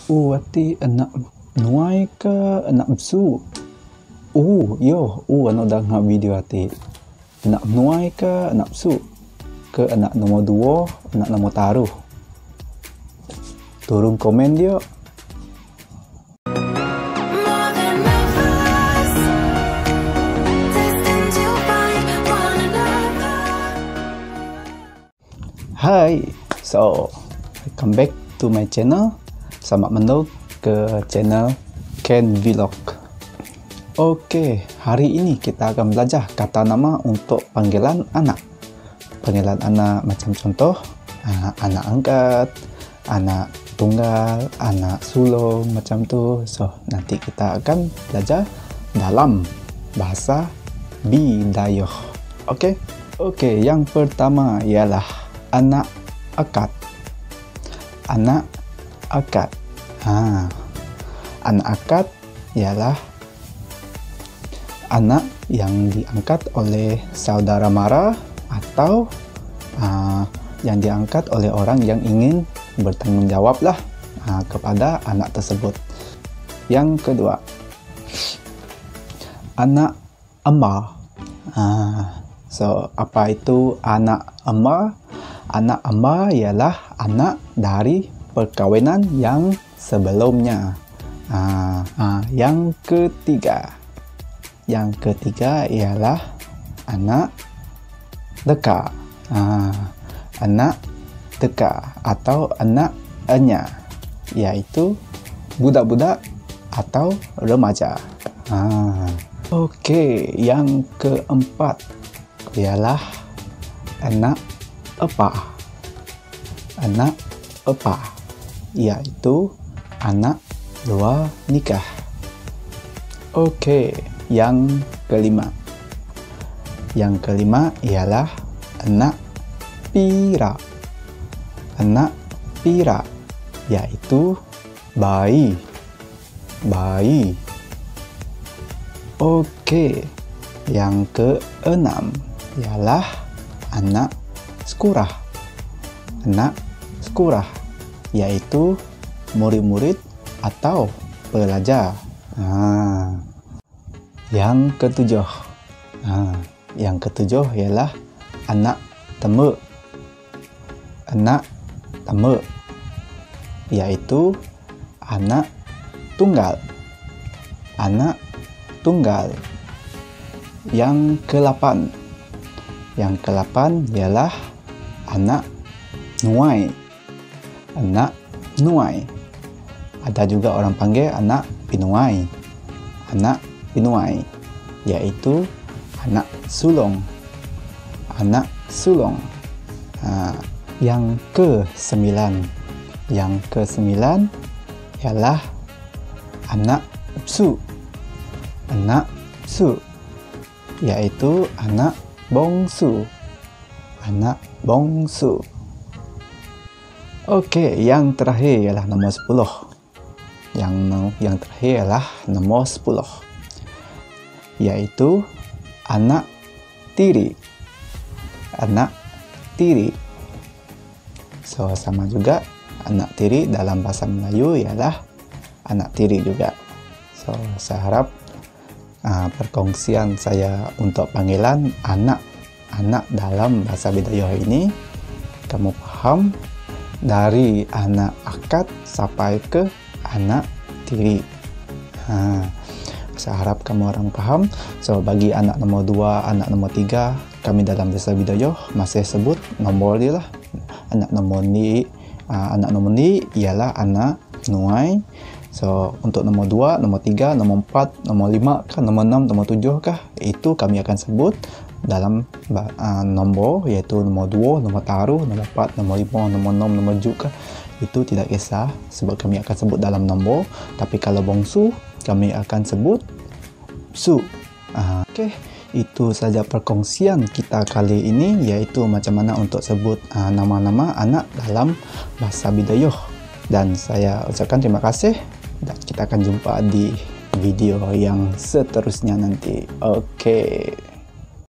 Ati anak nuai ke anak bsu. Yo, ano dah ngak video ati. Anak nuai ke anak bsu. Ke anak nombor 2, anak nombor taruh. Turun komen dia. Hai, so welcome back to my channel. Selamat menonton ke channel Ken Vlog. Oke, hari ini kita akan belajar kata nama untuk panggilan anak. Panggilan anak macam contoh, anak angkat, anak tunggal, anak sulung, macam tu. So, nanti kita akan belajar dalam bahasa Bidayuh. Oke, yang pertama ialah anak akad. Anak akad. Anak akad ialah anak yang diangkat oleh saudara mara atau yang diangkat oleh orang yang ingin bertanggung jawab lah kepada anak tersebut. Yang kedua, anak amba. So, apa itu anak amba? Anak amba ialah anak dari perkawinan yang sebelumnya. Yang ketiga ialah anak deka. Anak deka atau anak enya, yaitu budak-budak atau remaja. Yang keempat ialah anak epa. Anak epa, yaitu anak luar nikah. Yang kelima ialah anak pira. Anak pira, yaitu bayi. Yang keenam ialah anak sekurah. Anak sekurah, yaitu murid-murid atau pelajar. Yang ketujuh ialah anak teme. Anak teme, yaitu anak tunggal. Anak tunggal. Yang ke-8 ialah anak nuai. Anak nuai, ada juga orang panggil anak pinuai. Anak pinuai, yaitu anak sulung. Anak sulung. Yang ke-9 ialah anak bsu. Anak bsu, yaitu anak bongsu. Anak bongsu. Yang terakhir ialah nomor 10. Yang terakhir ialah nomor 10, yaitu anak tiri. Anak tiri. So, sama juga anak tiri dalam bahasa Melayu ialah anak tiri juga. So, saya harap perkongsian saya untuk panggilan anak dalam bahasa Bidayuh ini kamu paham, dari anak akad sampai ke anak tiri. Saya harap kamu orang paham. So, bagi anak nomor 2, anak nomor 3, kami dalam bahasa Bidayuh masih sebut nombor dia lah. Anak nomor ni ialah anak nuai. So, untuk nomor 2, nomor 3, nomor 4, nomor 5 kah, nomor 6, nomor 7 kah, itu kami akan sebut dalam nombor, iaitu nomor 2, nomor taruh, nomor 4, nomor 5, nomor 6, nomor 7 kah, itu tidak kisah sebab kami akan sebut dalam nombor. Tapi kalau bongsu, kami akan sebut bsu. Itu saja perkongsian kita kali ini, yaitu macam mana untuk sebut nama-nama anak dalam bahasa Bidayuh. Dan saya ucapkan terima kasih, dan kita akan jumpa di video yang seterusnya nanti.